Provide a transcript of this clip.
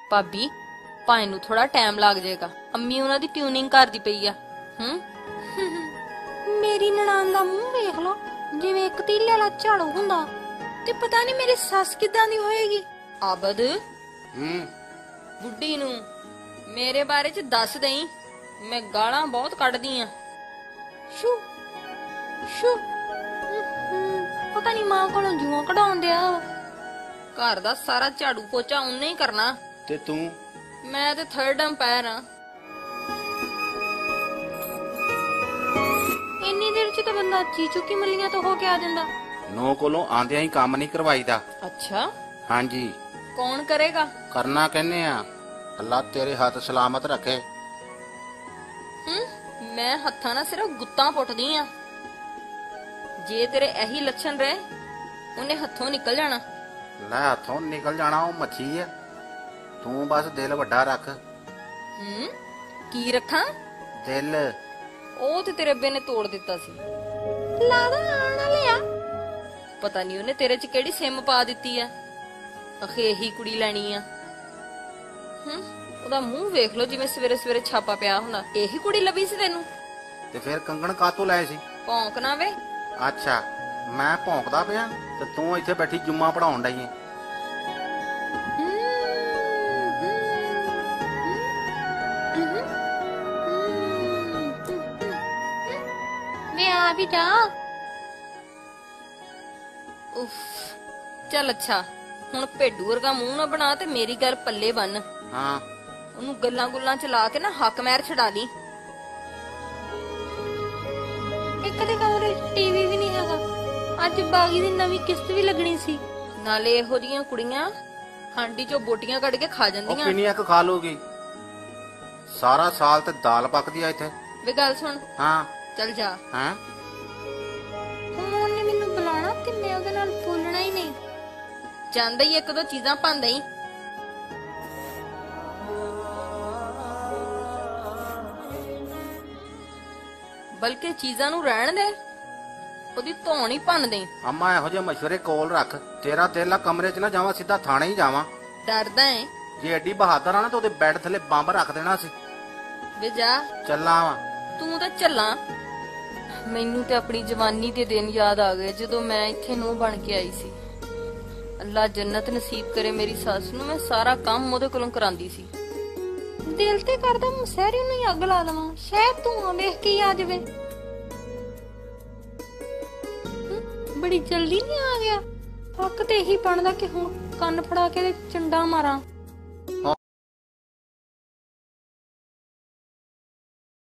ਭਾਬੀ ਭਾਈ ਨੂੰ ਥੋੜਾ ਟਾਈਮ ਲੱਗ ਜਾਏਗਾ, ਅੰਮੀ ਉਹਨਾਂ ਦੀ ਟਿਊਨਿੰਗ ਕਰਦੀ ਪਈ ਆ। ਮੇਰੀ ਨਨਾਣ ਦਾ ਮੂੰਹ ਵੇਖ ਲੋ, ਜਿਵੇਂ ਇੱਕ ਤੀਲੇ ਵਾਲਾ ਝਾੜੂ ਹੁੰਦਾ। ਤੇ ਪਤਾ ਨਹੀਂ ਮੇਰੀ ਸੱਸ ਕਿਦਾਂ ਦੀ ਹੋਏਗੀ। ਆਬਦ ਬੁੱਢੀ ਨੂੰ ਮੇਰੇ ਬਾਰੇ ਚ ਦੱਸ ਦੇਈ, ਮੈਂ ਗਾਲਾਂ ਬਹੁਤ ਕੱਢਦੀ ਆ। ਸ਼ੂ ਸ਼ੂ ਪਤਾ ਨਹੀਂ ਮਾਂ ਕੋਲੋਂ ਜੂਆਂ ਕਢਾਉਣ ਦਿਆ। ਘਰ ਦਾ ਸਾਰਾ ਝਾੜੂ ਪੋਚਾ ਉਹਨੇ ਹੀ ਕਰਨਾ। ਤੇ ਤੂੰ? ਮੈਂ ਤੇ ਥਰਡ ਅੰਪਾਇਰ ਆ। ਇੰਨੀ ਦੇਰ ਚ ਤਾਂ ਬੰਦਾ ਚੀਚੂ ਕੀ ਮੱਲੀਆਂ ਤੋਂ ਹੋ ਕੇ ਆ ਜਾਂਦਾ। ਨੋ ਕੋਲੋਂ ਆਂਦਿਆਂ ਹੀ ਕੰਮ ਨਹੀਂ ਕਰਵਾਈਦਾ। ਅੱਛਾ ਹਾਂਜੀ। ਕੌਣ ਕਰੇਗਾ? ਕਰਨਾ ਕਹਿੰਨੇ ਆ। ਅੱਲਾ ਤੇਰੇ ਹੱਥ ਸਲਾਮਤ ਰੱਖੇ। ਮੈਂ ਹੱਥਾਂ ਨਾਲ ਸਿਰਫ ਗੁੱਤਾਂ ਪੁੱਟਦੀ ਆ। ਜੇ ਤੇਰੇ ਇਹੀ ਲੱਛਣ ਰਹੇ ਉਹਨੇ ਹੱਥੋਂ ਨਿਕਲ ਜਾਣਾ। ਲੈ ਹੱਥੋਂ ਨਿਕਲ ਜਾਣਾ ਉਹ ਮੱਛੀ ਆ। ਤੂੰ ਬਸ ਦਿਲ ਵੱਡਾ ਰੱਖ। ਕੀ ਰੱਖਾਂ? ਦਿਲ। ਉਹ ਤੇ ਤੇਰੇ ਅੱਬੇ ਨੇ ਤੋੜ ਦਿੱਤਾ ਸੀ। ਲਾਦਾ ਆਣ ਵਾਲੇ ਆ। ਪਤਾ ਨਹੀਂ ਉਹਨੇ ਤੇਰੇ ਚ ਕਿਹੜੀ ਸਿਮ ਪਾ ਦਿੱਤੀ ਆ। ਅਖੇ ਇਹੀ ਕੁੜੀ ਲੈਣੀ ਆ। ਉਹਦਾ ਮੂੰਹ ਵੇਖ ਲੋ, ਜਿਵੇਂ ਸਵੇਰੇ ਸਵੇਰੇ ਛਾਪਾ ਪਿਆ ਹੁੰਦਾ। ਇਹੀ ਕੁੜੀ ਲੱਭੀ ਸੀ ਤੈਨੂੰ? ਤੇ ਫਿਰ ਕੰਗਣ ਕਾਤੋਂ ਲਏ ਸੀ? ਭੌਂਕ ਨਾ ਵੇ। ਅੱਛਾ ਮੈਂ ਭੌਂਕਦਾ ਪਿਆ ਤੇ ਤੂੰ ਇੱਥੇ ਬੈਠੀ ਜੁੰਮਾ ਪੜਾਉਣ ਡਈ ਏ। ਮੈਂ ਆ ਵੀ ਜਾ। ਉਫ ਚੱਲ ਅੱਛਾ, ਹੁਣ ਭੇਡੂ ਵਰਗਾ ਮੂੰਹ ਨਾ ਬਣਾ ਤੇ ਮੇਰੀ ਗੱਲ ਪੱਲੇ ਬੰਨ। ਹਾਂ ਉਹਨੂੰ ਗੱਲਾਂ ਗੁੱਲਾਂ ਚ ਲਾ ਕੇ ਨਾ ਹੱਕ ਮਹਿਰ ਛਡਾ ਲਈ। ਇੱਕ ਦੇ ਕਮਰੇ ਚ ਟੀਵੀ ਵੀ ਨਹੀਂ ਹੈਗਾ। ਅੱਜ ਬਾਗੀ ਦੀ ਨਵੀਂ ਕਿਸ਼ਤ ਵੀ ਲੱਗਣੀ ਸੀ। ਨਾਲੇ ਇਹੋ ਜੀਆਂ ਕੁੜੀਆਂ ਹਾਂਡੀ ਚੋਂ ਬੋਟੀਆਂ ਕੱਢ ਕੇ ਖਾ ਜਾਂਦੀਆਂ। ਉਹ ਕਿੰਨੀਆਂ ਕੁ ਖਾ ਲੂਗੀ? ਸਾਰਾ ਸਾਲ ਤੇ ਦਾਲ ਪੱਕਦੀ ਆ ਇੱਥੇ। ਵੇ ਗੱਲ ਸੁਣ। ਹਾਂ ਚੱਲ ਜਾ। ਹਾਂ ਹੁਣ ਉਹਨੇ ਮੈਨੂੰ ਬੁਲਾਣਾ ਤੇ ਮੈਂ ਉਹਦੇ ਨਾਲ ਬੋਲਣਾ ਹੀ ਨਹੀਂ। ਜਾਂਦਾ ਹੀ ਇੱਕ ਦੋ ਚੀਜ਼ਾਂ ਪਾਉਂਦਾ ਹੀ। ਬਲਕਿ ਚੀਜ਼ਾਂ ਨੂੰ ਰਹਿਣ ਦੇ, ਉਹਦੀ ਧੌਣ ਹੀ ਭੰਨ ਦੇ। ਅੰਮਾ ਇਹੋ ਜਿਹੇ ਮਸ਼ਵਰੇ ਕੋਲ ਰੱਖ। ਤੇਰਾ ਤੇਲਾ ਕਮਰੇ 'ਚ ਨਾ ਜਾਵਾਂ, ਸਿੱਧਾ ਥਾਣੇ ਹੀ ਜਾਵਾਂ। ਡਰਦਾ ਏ? ਜੇ ਐਡੀ ਬਹਾਦਰ ਆ ਨਾ ਤਾਂ ਉਹਦੇ ਬੈੱਡ ਥੱਲੇ ਬੰਬ ਰੱਖ ਦੇਣਾ ਸੀ। ਵੇ ਜਾ। ਚੱਲਾਂ ਵਾ। ਤੂੰ ਤਾਂ ਚੱਲਾਂ। ਮੈਨੂੰ ਤੇ ਆਪਣੀ ਜਵਾਨੀ ਦੇ ਦਿਨ ਯਾਦ ਆ ਗਏ ਜਦੋਂ ਮੈਂ ਇੱਥੇ ਨੂੰਹ ਬਣ ਕੇ ਆਈ ਸੀ। ਅੱਲਾ ਜੰਨਤ ਨਸੀਬ ਕਰੇ ਮੇਰੀ ਸੱਸ ਨੂੰ। ਮੈਂ ਸਾਰਾ ਕੰਮ ਉਹਦੇ ਕੋਲੋਂ ਕਰਾਂਦੀ ਸੀ। ਦਿਲ ਤੇ ਕਰਦਾ ਮਸਹਿਰੀ ਨੂੰ ਹੀ ਅੱਗ ਲਾ ਲਵਾਂ, ਸ਼ਾਇਦ ਧੂਆਂ ਵੇਖ ਕੇ ਆ ਜਾਵੇ। ਬੜੀ ਜਲਦੀ ਨਹੀਂ ਆ ਗਿਆ। ਹੱਕ ਤੇ ਇਹੀ ਬਣਦਾ ਕਿ ਹੁਣ ਕੰਨ ਫੜਾ ਕੇ ਚੰਡਾ ਮਾਰਾਂ।